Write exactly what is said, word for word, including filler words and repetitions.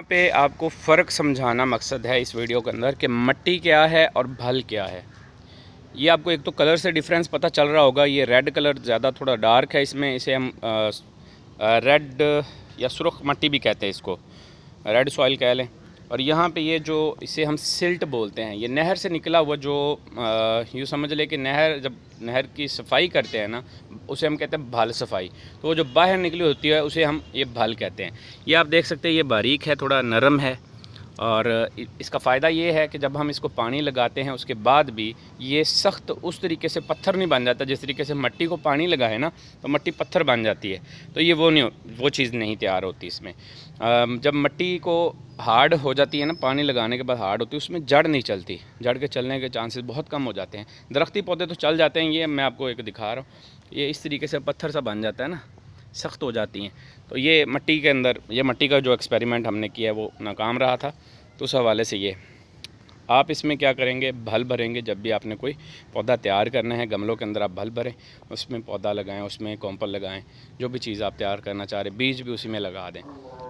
पे आपको फ़र्क समझाना मकसद है इस वीडियो के अंदर कि मिट्टी क्या है और भल क्या है। ये आपको एक तो कलर से डिफरेंस पता चल रहा होगा। ये रेड कलर ज़्यादा थोड़ा डार्क है, इसमें इसे हम रेड या सुर्ख मिट्टी भी कहते हैं, इसको रेड सॉइल कह लें। और यहाँ पे ये जो इसे हम सिल्ट बोलते हैं, ये नहर से निकला हुआ जो यूँ समझ ले कि नहर जब नहर की सफाई करते हैं ना, उसे हम कहते हैं भल सफाई। तो वो जो बाहर निकली होती है उसे हम ये भल कहते हैं। ये आप देख सकते हैं, ये बारीक है, थोड़ा नरम है। और इसका फ़ायदा ये है कि जब हम इसको पानी लगाते हैं उसके बाद भी ये सख्त उस तरीके से पत्थर नहीं बन जाता जिस तरीके से मिट्टी को पानी लगाए ना तो मिट्टी पत्थर बन जाती है। तो ये वो नहीं वो चीज़ नहीं तैयार होती इसमें। जब मिट्टी को हार्ड हो जाती है ना, पानी लगाने के बाद हार्ड होती है, उसमें जड़ नहीं चलती। जड़ के चलने के चांसेस बहुत कम हो जाते हैं। दरख्ती पौधे तो चल जाते हैं, ये मैं आपको एक दिखा रहा हूँ। ये इस तरीके से पत्थर सा बन जाता है ना, सख्त हो जाती हैं। तो ये मिट्टी के अंदर, ये मिट्टी का जो एक्सपेरिमेंट हमने किया वो नाकाम रहा था। तो उस हवाले से ये आप इसमें क्या करेंगे, भल भरेंगे। जब भी आपने कोई पौधा तैयार करना है, गमलों के अंदर आप भल भरें, उसमें पौधा लगाएं, उसमें कॉम्पल लगाएं, जो भी चीज़ आप तैयार करना चाह रहे, बीज भी उसी में लगा दें।